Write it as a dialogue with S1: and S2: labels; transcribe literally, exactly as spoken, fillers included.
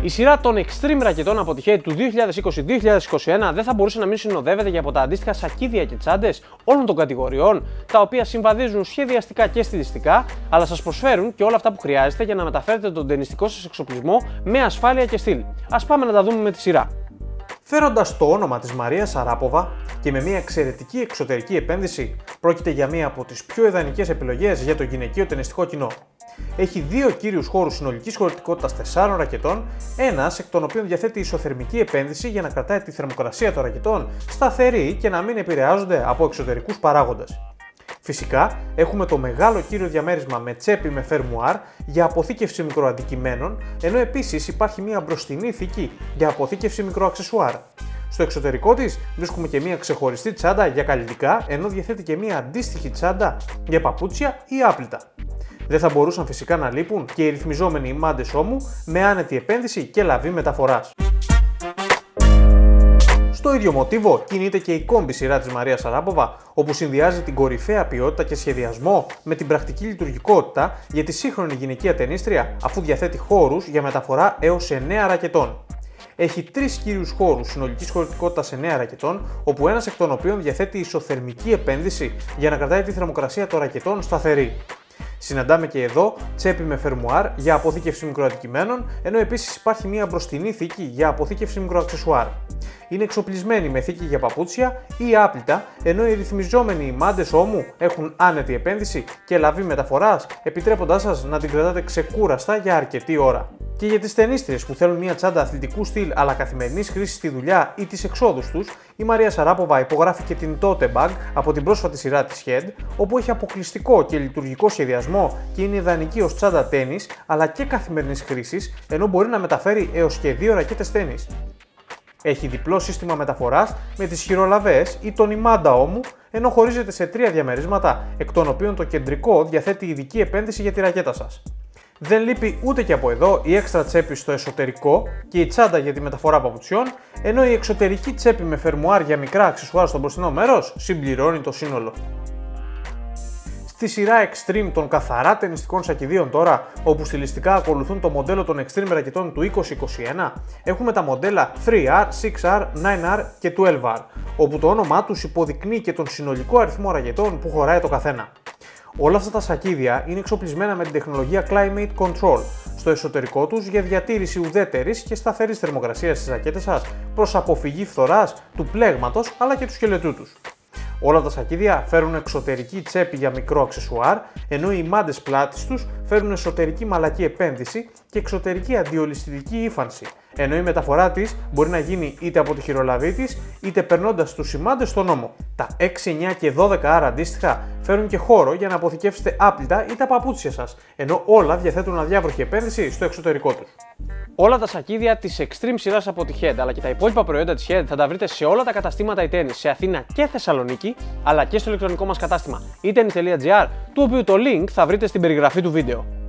S1: Η σειρά των Extreme ρακετών από τη Head του δύο χιλιάδες είκοσι δύο δύο χιλιάδες είκοσι ένα δεν θα μπορούσε να μην συνοδεύεται και από τα αντίστοιχα σακίδια και τσάντες όλων των κατηγοριών, τα οποία συμβαδίζουν σχεδιαστικά και στιλιστικά, αλλά σας προσφέρουν και όλα αυτά που χρειάζεται για να μεταφέρετε τον ταινιστικό σας εξοπλισμό με ασφάλεια και στυλ. Ας πάμε να τα δούμε με τη σειρά.
S2: Φέροντας το όνομα της Μαρίας Σαράποβα και με μια εξαιρετική εξωτερική επένδυση, πρόκειται για μία από τις πιο ιδανικές επιλογές για το γυναικείο ταινιστικό κοινό. Έχει δύο κύριους χώρους συνολικής χωρητικότητας τεσσάρων ρακετών, ένας εκ των οποίων διαθέτει ισοθερμική επένδυση για να κρατάει τη θερμοκρασία των ρακετών σταθερή και να μην επηρεάζονται από εξωτερικούς παράγοντες. Φυσικά, έχουμε το μεγάλο κύριο διαμέρισμα με τσέπη με φερμουάρ για αποθήκευση μικροαντικειμένων, ενώ επίσης υπάρχει μια μπροστινή θήκη για αποθήκευση μικροαξεσουάρ. Στο εξωτερικό της βρίσκουμε και μια ξεχωριστή τσάντα για καλλιτικά, ενώ διαθέτει και μια αντίστοιχη τσάντα για παπούτσια ή άπλυτα. Δεν θα μπορούσαν φυσικά να λείπουν και οι ρυθμιζόμενοι ημάντες ώμου με άνετη επένδυση και λαβή μεταφοράς. Στο ίδιο μοτίβο κινείται και η κόμπι σειρά της Μαρίας Σαράποβα, όπου συνδυάζει την κορυφαία ποιότητα και σχεδιασμό με την πρακτική λειτουργικότητα για τη σύγχρονη γυναικεία ταινίστρια, αφού διαθέτει χώρους για μεταφορά έως εννέα ρακετών. Έχει τρεις κύριους χώρους συνολικής χωρητικότητας εννέα ρακετών, όπου ένας εκ των οποίων διαθέτει ισοθερμική επένδυση για να κρατάει τη θερμοκρασία των ρακετών σταθερή. Συναντάμε και εδώ τσέπη με φερμουάρ για αποθήκευση μικροαντικειμένων, ενώ επίσης υπάρχει μια μπροστινή θήκη για αποθήκευση μικροαξεσουάρ. Είναι εξοπλισμένη με θήκη για παπούτσια ή άπλυτα, ενώ οι ρυθμιζόμενοι ημάντες ώμου έχουν άνετη επένδυση και λαβή μεταφοράς, επιτρέποντάς σας να την κρατάτε ξεκούραστα για αρκετή ώρα. Και για τις ταινίστριες που θέλουν μια τσάντα αθλητικού στυλ αλλά καθημερινής χρήσης στη δουλειά ή τις εξόδους τους, η Μαρία Σαράποβα υπογράφει και την Tote Bag από την πρόσφατη σειρά της Head, όπου έχει αποκλειστικό και λειτουργικό σχεδιασμό και είναι ιδανική ως τσάντα τένις αλλά και καθημερινής χρήσης, ενώ μπορεί να μεταφέρει έως και δύο ρακέτες τένις. Έχει διπλό σύστημα μεταφοράς με τις χειρολαβές ή τον ημάντα ώμου, ενώ χωρίζεται σε τρία διαμερίσματα, εκ των οποίων το κεντρικό διαθέτει ειδική επένδυση για τη ρακέτα σας. Δεν λείπει ούτε και από εδώ η έξτρα τσέπη στο εσωτερικό και η τσάντα για τη μεταφορά παπουτσιών, ενώ η εξωτερική τσέπη με φερμουάρ για μικρά αξεσουάρ στο μπροστινό μέρος συμπληρώνει το σύνολο. Στη σειρά Extreme των καθαρά ταινιστικών σακιδίων τώρα, όπου στιλιστικά ακολουθούν το μοντέλο των Extreme ρακετών του είκοσι είκοσι ένα, έχουμε τα μοντέλα τρία αρ, έξι αρ, εννέα αρ και δώδεκα αρ, όπου το όνομά τους υποδεικνύει και τον συνολικό αριθμό ρακετών που χωράει το καθένα. Όλα αυτά τα σακίδια είναι εξοπλισμένα με την τεχνολογία Climate Control στο εσωτερικό τους για διατήρηση ουδέτερης και σταθερής θερμοκρασίας στις ρακέτες σας προς αποφυγή φθοράς, του πλέγματος αλλά και του σκελετού τους. Όλα τα σακίδια φέρουν εξωτερική τσέπη για μικρό αξεσουάρ, ενώ οι ημάντες πλάτης τους φέρουν εσωτερική μαλακή επένδυση και εξωτερική αντιολισθητική ύφανση, ενώ η μεταφορά της μπορεί να γίνει είτε από τη χειρολαβή της, είτε περνώντας τους ημάντες στον ώμο. Τα έξι, εννέα και δώδεκα αρ αντίστοιχα φέρουν και χώρο για να αποθηκεύσετε άπλυτα ή τα παπούτσια σας, ενώ όλα διαθέτουν αδιάβροχη επένδυση στο εξωτερικό τους.
S1: Όλα τα σακίδια της Extreme σειράς από τη Head αλλά και τα υπόλοιπα προϊόντα της Head θα τα βρείτε σε όλα τα καταστήματα iTennis σε Αθήνα και Θεσσαλονίκη, αλλά και στο ηλεκτρονικό μας κατάστημα e tennis τελεία gr, του οποίου το link θα βρείτε στην περιγραφή του βίντεο.